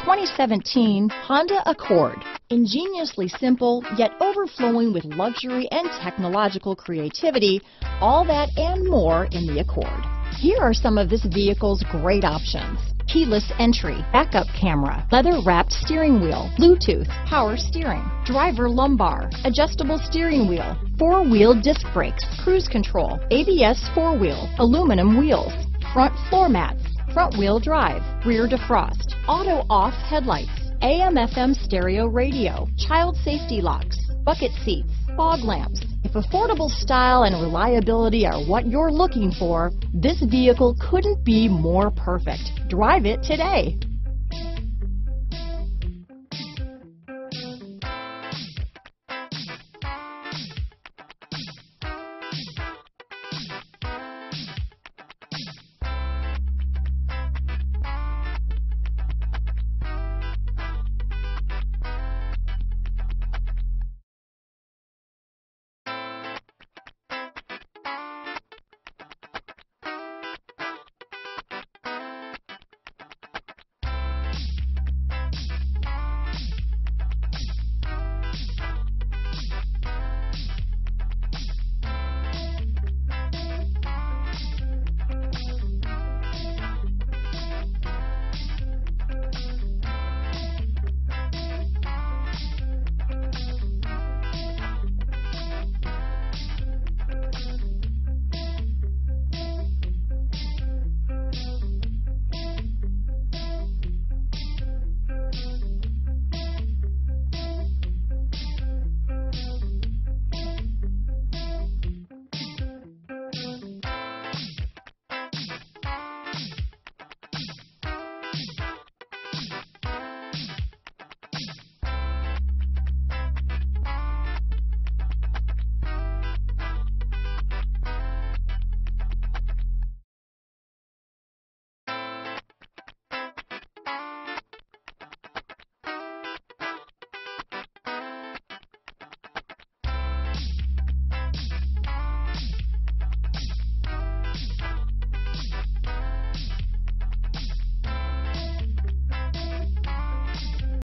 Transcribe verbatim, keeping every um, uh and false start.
twenty seventeen Honda Accord. Ingeniously simple, yet overflowing with luxury and technological creativity, all that and more in the Accord. Here are some of this vehicle's great options: keyless entry, backup camera, leather-wrapped steering wheel, Bluetooth, power steering, driver lumbar, adjustable steering wheel, four-wheel disc brakes, cruise control, A B S four-wheel, aluminum wheels, front floor mats, front-wheel drive, rear defrost, auto-off headlights, A M F M stereo radio, child safety locks, bucket seats, fog lamps. If affordable style and reliability are what you're looking for, this vehicle couldn't be more perfect. Drive it today.